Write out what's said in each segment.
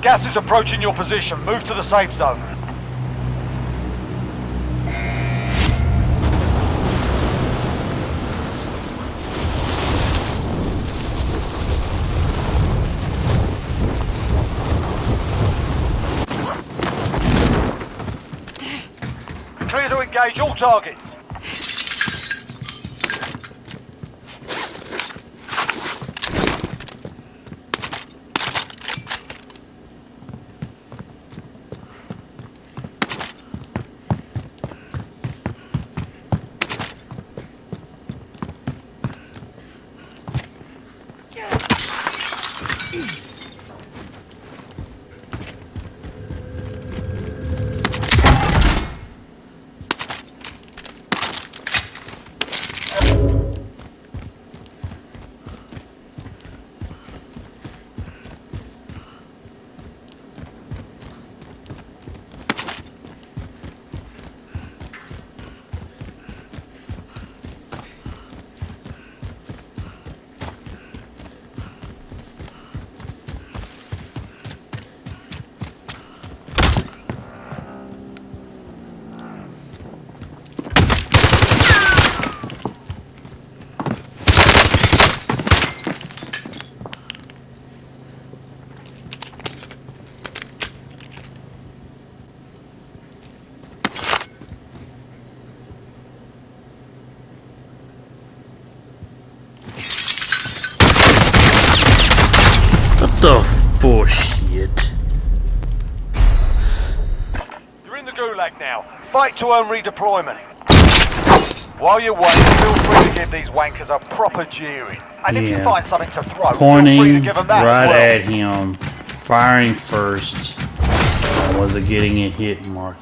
Gas is approaching your position. Move to the safe zone. Clear to engage all targets. The bullshit. You're in the gulag now. Fight to earn redeployment. While you're waiting, feel free to give these wankers a proper jeering. And if you find something to throw, pointing feel free to give them that right as well. at him, firing first. I wasn't getting a hit marker.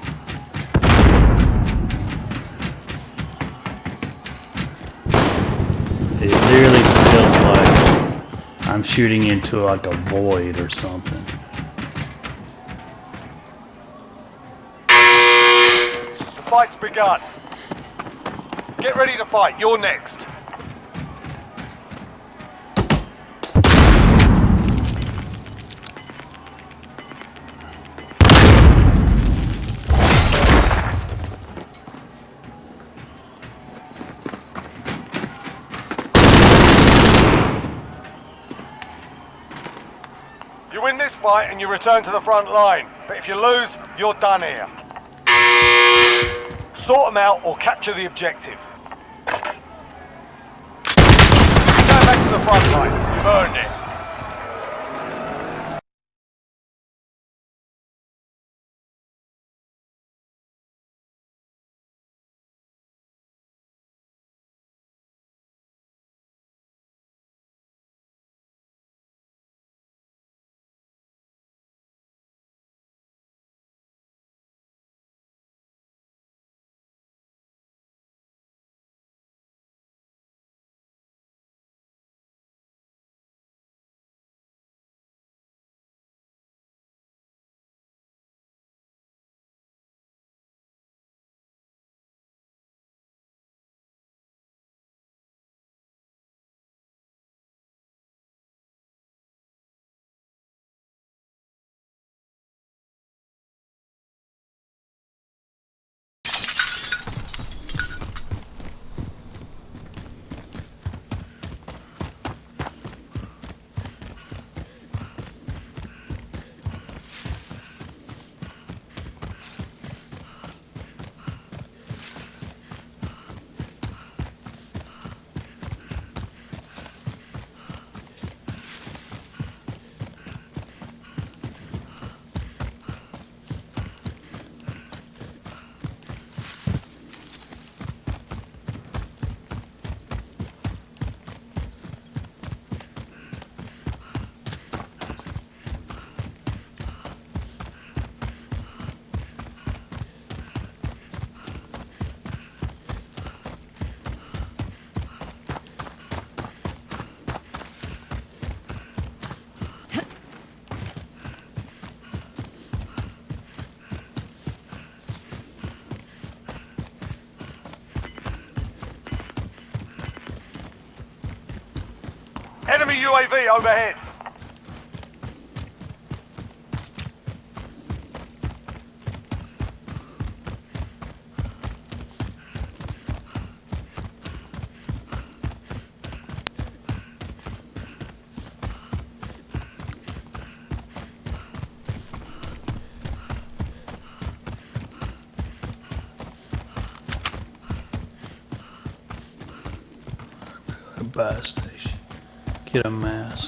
It literally feels like I'm shooting into like a void or something. The fight's begun. Get ready to fight. You're next. You win this fight and you return to the front line. But if you lose, you're done here. Sort them out or capture the objective. Go back to the front line. You've earned it. Enemy UAV overhead. fucking buy station. Get a mask.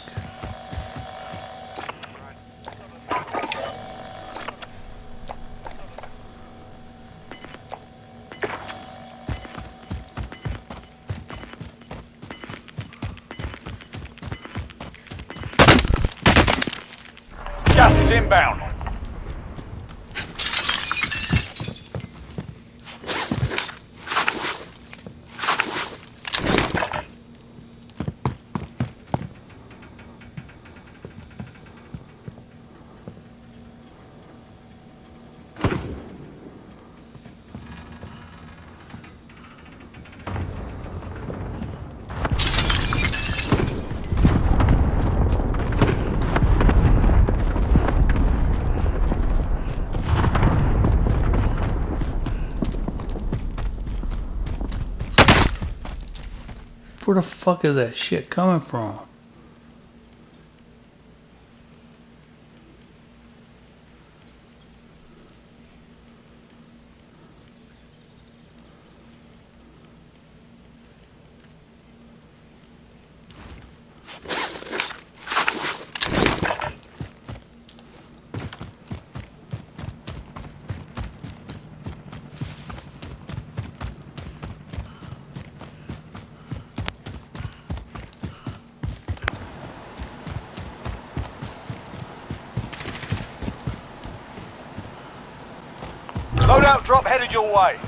Gas is inbound. Where the fuck is that shit coming from? Loadout drop headed your way.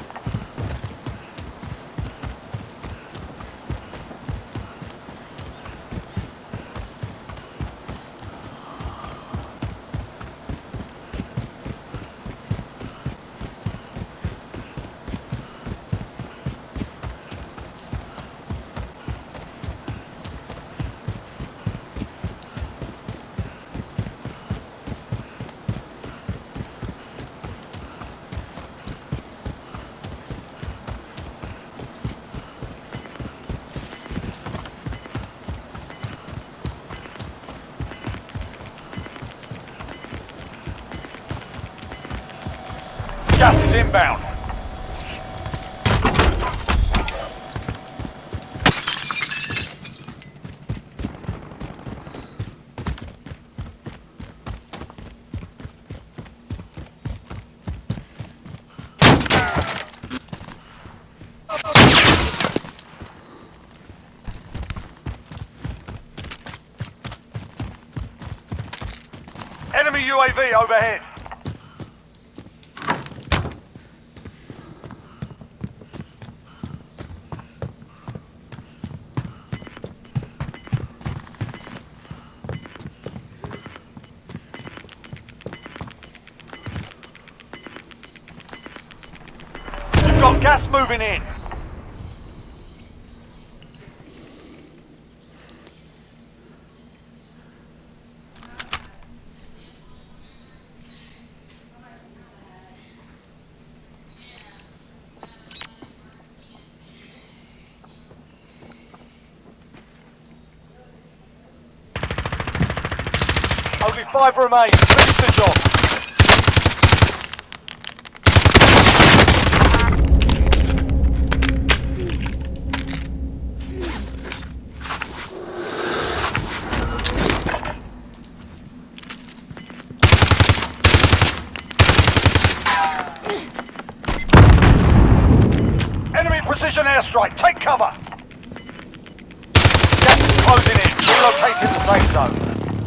Gas is inbound. Enemy UAV overhead. Got gas moving in. Only 5 remain. Finish the job. Enemy precision airstrike, take cover! Gas is closing in, relocating the safe zone.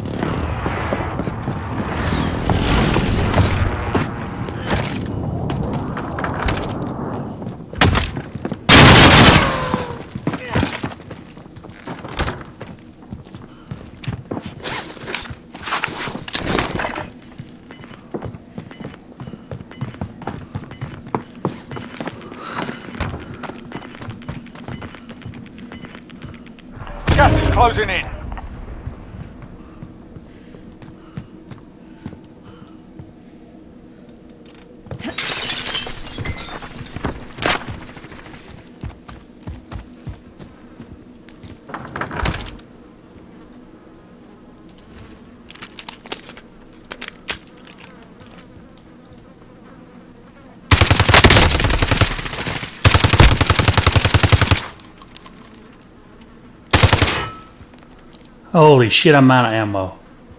Gas is closing in. Holy shit, I'm out of ammo.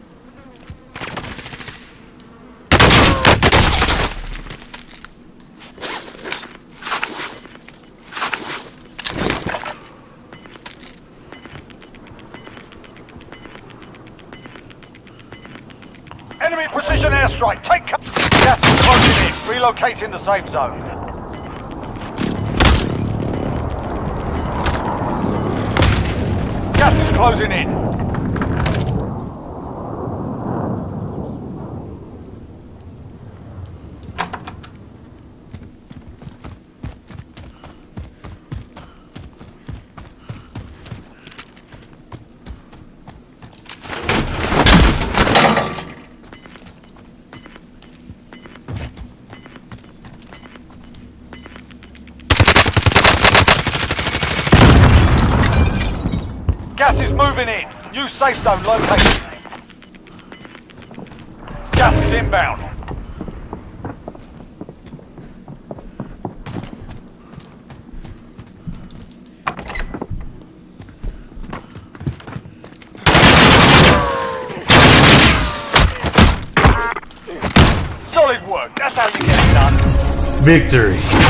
Enemy precision airstrike. Take cover. Gas is closing in. Relocating the safe zone. Gas is closing in. Gas is moving in. New safe zone located. Gas is inbound. Solid work. That's how you get it done. Victory.